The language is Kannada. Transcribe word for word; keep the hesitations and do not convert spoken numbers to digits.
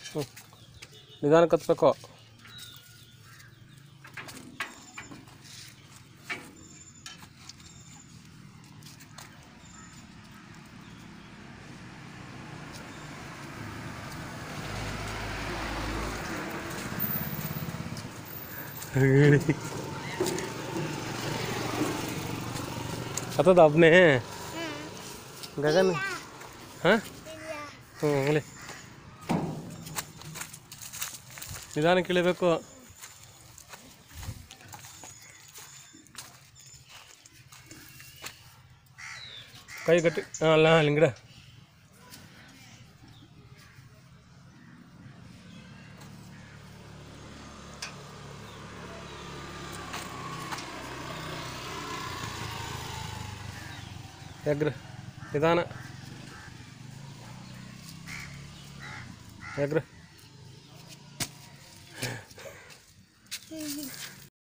ಹ್ಞೂ ನಿಧಾನಕ್ಕೆ ಹತ್ಬೇಕು. ಹತ್ತದ ಒಬ್ಬನೇ ಗಗನ್? ಹಾಂ ಹ್ಞೂ ಇಳಿ, ನಿಧಾನಕ್ಕೆ ಇಳಿಬೇಕು. ಕೈ ಗಟ್ಟಿ. ಹಾಂ ಅಲ್ಲ ಲಿಂಗಡ ಎಗ್ರ ನಿಧಾನ ಎಗ್ರ